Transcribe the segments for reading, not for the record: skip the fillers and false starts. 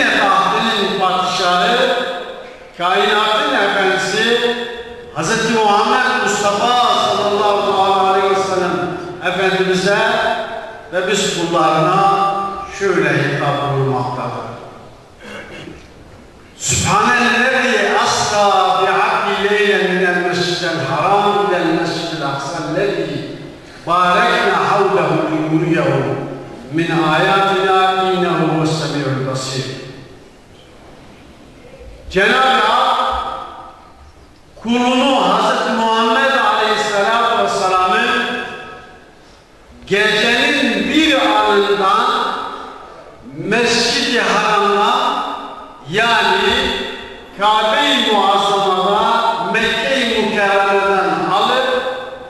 Medine tahtının padişahı, kainatın efendisi Hz. Muhammed Mustafa sallallahu aleyhi ve sellem Efendimiz'e ve biz kullarına şöyle hitap buyurmaktadır. Sübhanellezi asra bi'abdi leylen minel mescidel haram ilel mescidel aksa'llezi barekna havlehu linuriyehu min ayatina innehu vessemiyul basir. Cenab-ı Hak kulunu Hz. Muhammed Aleyhisselatü Vesselam'ın gecenin bir anından Mescid-i Haram'a, yani Kabe-i Muazzama'da Mekke-i Mükerreme'den alıp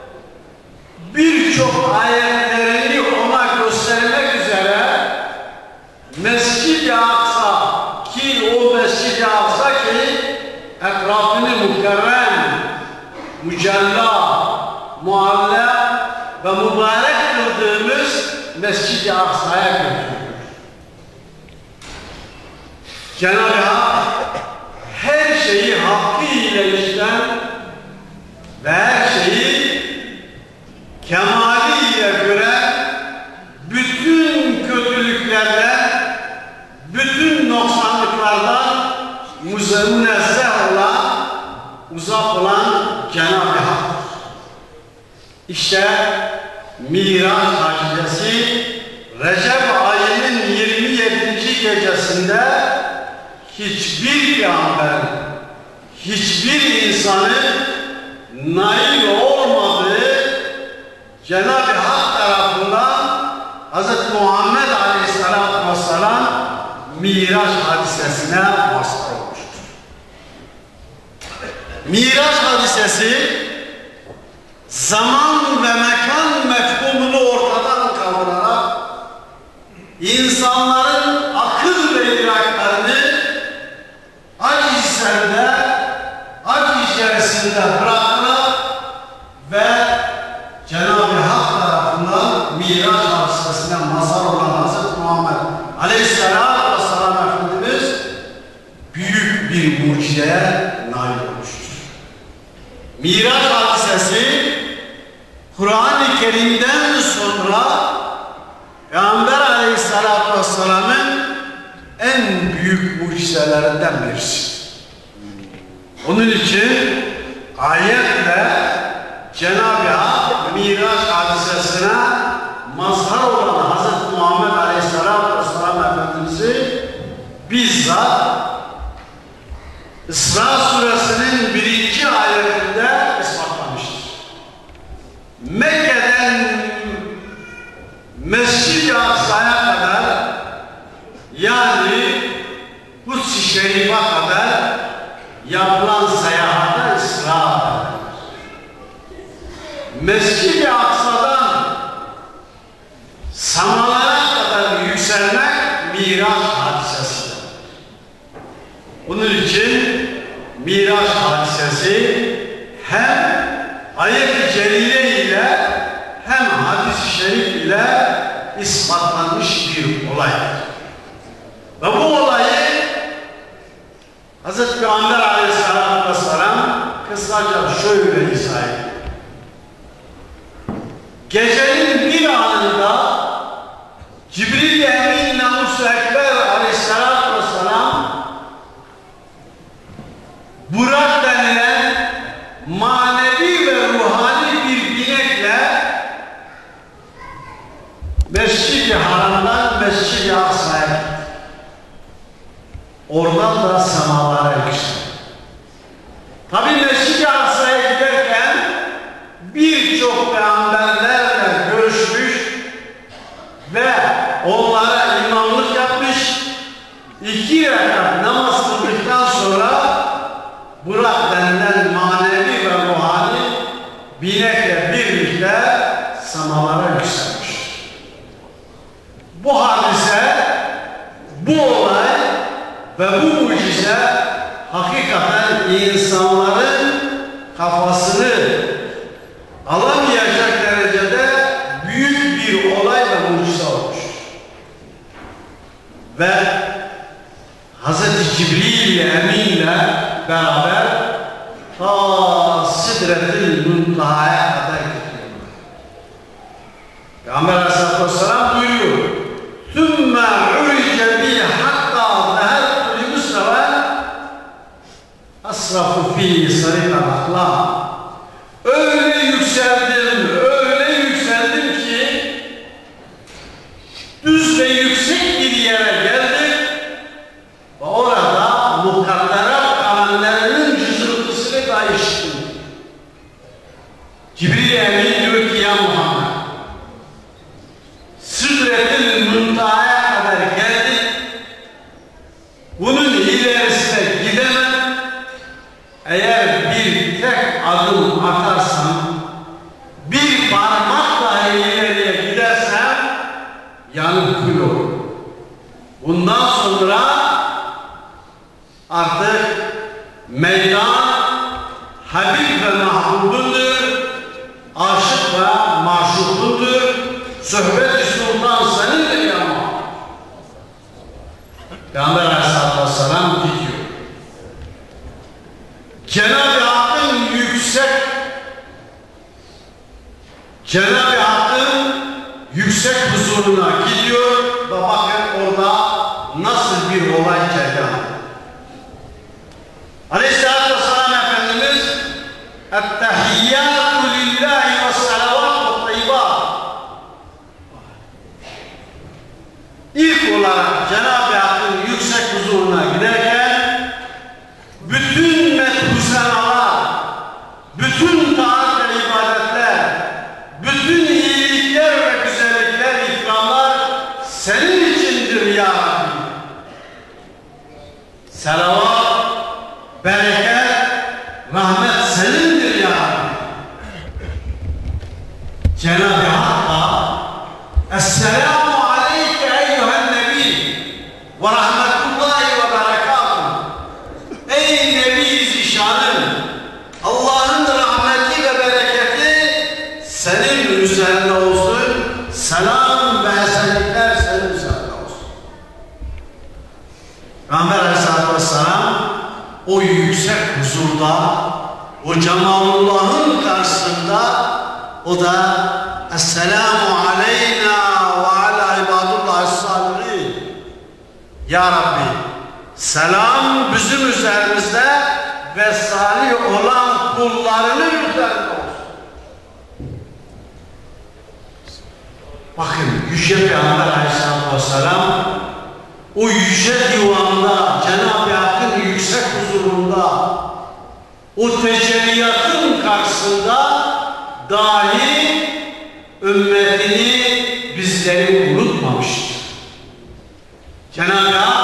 birçok ayetlerini ona göstermek üzere Mescid-i Aksa, ki o Mescid-i Aksa ki etrafını mükerrem, mücella, mualla ve mübarek kıldığımız Mescid-i Aksa'ya götürüyor. Cenab-ı Hak her şeyi hakkıyla işten ve her şeyi kemaliyle gören, bütün kötülüklerden, bütün noksanlıklardan münezzeh olan, uzak olan Cenab-ı Hak. İşte Miraç hadisesi Recep ayının 27. gecesinde hiçbir peygamber, hiçbir insanın nail olmadığı Cenab-ı Hak tarafından Hz. Muhammed Aleyhisselatü Vesselam Miraç hadisesine vasıta olmuştur. Miraç hadisesi zaman ve mekan mefhumunu ortadan kaldırarak insanların akıl ve idraklarını acı içerisinde bırakmak ve Cenab-ı Hak tarafından Miraç hadisesine mazhar olan Hz. Muhammed Aleyhisselatü Vesselam Efendimiz büyük bir mucizeye nail olmuştur. Miraç hadisesi Kur'an-ı Kerim'den sonra Peygamber Aleyhisselatü Vesselam'ın en büyük mucizelerinden birisi. Onun için ayetle Cenab-ı Hak Miraç hadisesine mazhar olan Hz. Muhammed Aleyhisselatü Vesselam Efendimiz'i bizzat İsra suresinin 1. ayetinde ispatlamıştır. Mekke'den Mescid-i Aksa'ya kadar, yani Kuds-i Şerif'e kadar yapılan seyahate İsra. Mescid-i Aksa'dan samalara kadar yükselmek Miraç hadisesidir. Bunun için Miraç hadisesi hem ayet-i celile ile hem hadis-i şerif ile ispatlanmış bir olaydır. Ve bu olayı Hz. Peygamber Aleyhisselatü Vesselam kısaca şöyle izah ediyor. Gecenin bir anında Cibril Emin Namus-u Ekber Aleyhisselatü Vesselam Burak denilen manevi ve ruhani bir binekle Mescid-i Haram'dan Mescid-i Aksa'ya gitti. Oradan da semalara yükseldi. Tabi Mescid-i Aksa'ya giderken birçok peygamberlerle görüşmüş ve onlara imamlık yapmış. 2 rekat namaz kıldıktan sonra Burak denilen manevi ve ruhani binekle birlikte semalara yükselmiş. Bu hadise, bu olay ve bu mucize hakikaten insanların kafasını alamayacak derecede büyük bir olay ve mucize olmuş. Ve Hazreti Cibril Emin'le beraber ta Sidretül Muntaha'ya kadar gidiyorlar. Peygamber Aleyhisselatü Vesselam buyuruyor. ثُمَّ عُرِجَ بِهِ حَتَّى ذَهَبْتُ لِمُسْتَوَى أَسْرَفُ فِيهِ صَرِيقَ الْأَخْلَاقِ. Öyle yükseldim ki düz ve yüksek bir yere geldik ve orada mukadderat amellerinin cızıltısını da işittim. Cibril Emin diyor ki ya Muhammed, Sidretül Muntaha'ya kadar geldik, bunun ilerisine gidemem, eğer bir tek adım atarsam, bir parmak dahi ileriye gidersem yanıp kül olur. Bundan sonra artık meydan Habib ve mahbubundur, aşık ve maşukundur, sohbet-i sultan senindir ya Muhammed. Peygamber Aleyhisselatü Vesselam gidiyor. Cenab-ı Hakk'ın yüksek huzuruna gidiyor ve bakın orada nasıl bir olay cereyan. Aleyhisselatü Vesselam Efendimiz "Ettehiyyâtu lillahi ve salavatü tayyibat." İlk olarak Cenab-ı Hakk'ın yüksek huzuruna giderken bütün medhusenalar, bütün taat ve ibadetler, bütün iyilikler ve güzellikler, ikramlar senin içindir ya Rabbi. Selavat, bereket, rahmet senindir ya Rabbi. Cenab-ı Hakk'a Esselamu aleyke eyyühen nebi ve rahmetullahi ve berekatuhu. Ey Nebi Zişanım, Allah'ın rahmeti ve bereketi senin üzerine olsun. Selam ve esenlikler senin üzerine olsun. Peygamber Aleyhisselatü Vesselam o yüksek huzurda, o Cemalullah'ın karşısında o da Esselamu aleyna ve ala ibadullahi salihin. Ya Rabbi, selam bizim üzerimizde ve salih olan kullarının üzerinde olsun. Bakın Yüce Peygamber Aleyhisselatü Vesselam o yüce divanda, Cenab-ı Hakk'ın yüksek huzurunda, o tecelliyatın karşısında dahi ümmetini, bizleri unutmamıştır. Cenab-ı Hak